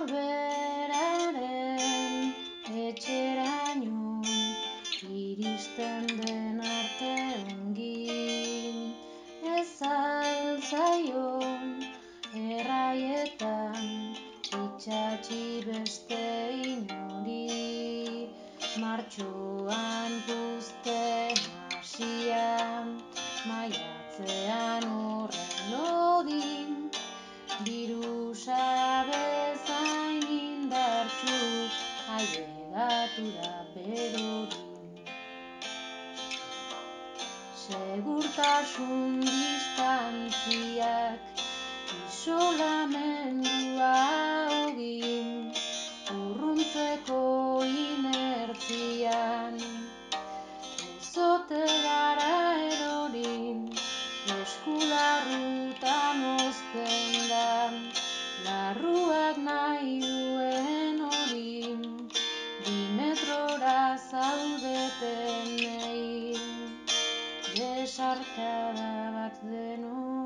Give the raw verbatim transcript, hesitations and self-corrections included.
norberaren etxeraino iristen den arte ongi ez altzaion erraietan itsatsi beste inori martxoan puzten hasian maiatzean horren lodin birusa bezain indartsu ailegatu da berorin. Segurtasun distantziak isolamendua ogin urruntzeko inertzian ezote gara erorin eskularrutan ozten da larruak nahi duen horin dimetrora zaudetenei besarkada bat denoi.